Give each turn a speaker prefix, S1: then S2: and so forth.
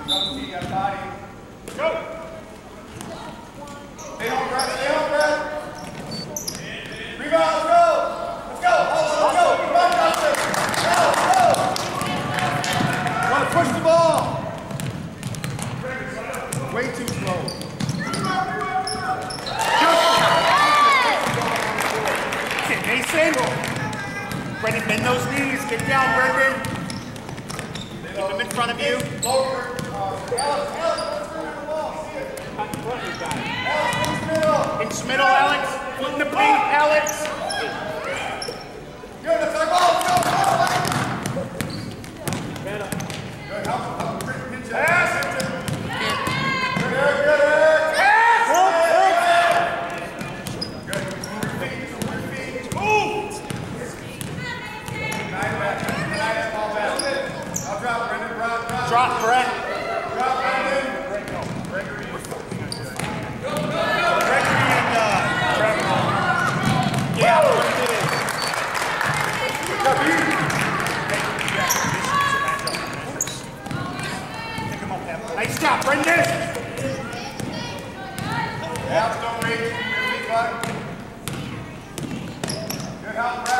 S1: Brendan, bend those knees. Get down, Brendan. Keep them in front of you. Into middle, Alex. Foot in the paint, Alex.
S2: Good, that's our ball. Go,
S1: Drop, Brett.
S2: Drop, Brandon.
S1: Gregory and Trevor. Yeah, what it is. Pick him up, Evan. Nice job, Brendan.
S2: Half, don't reach. Good help,